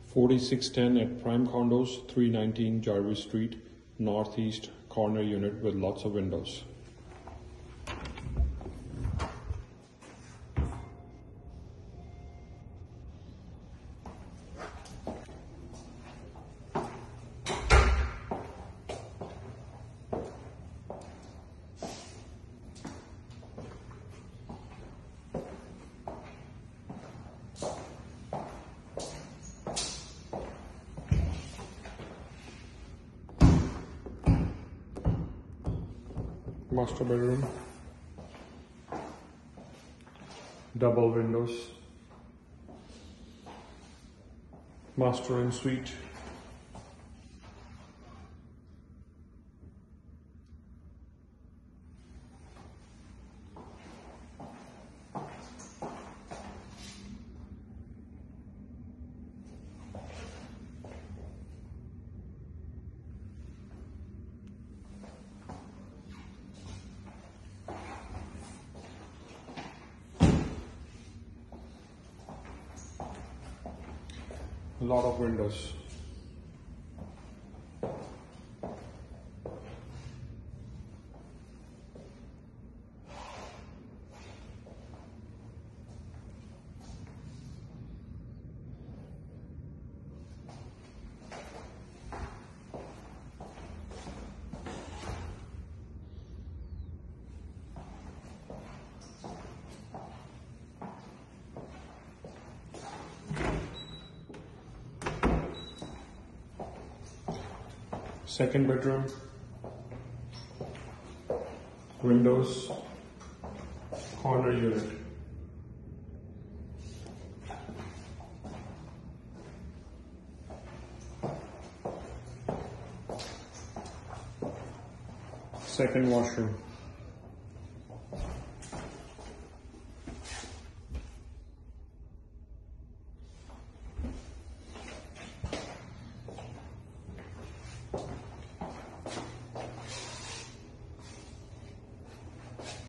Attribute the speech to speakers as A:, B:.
A: 4610 at Prime Condos, 319 Jarvis Street, Northeast corner unit with lots of windows. Master bedroom, double windows, master en suite, a lot of windows. Second bedroom, windows, corner unit. Second washroom.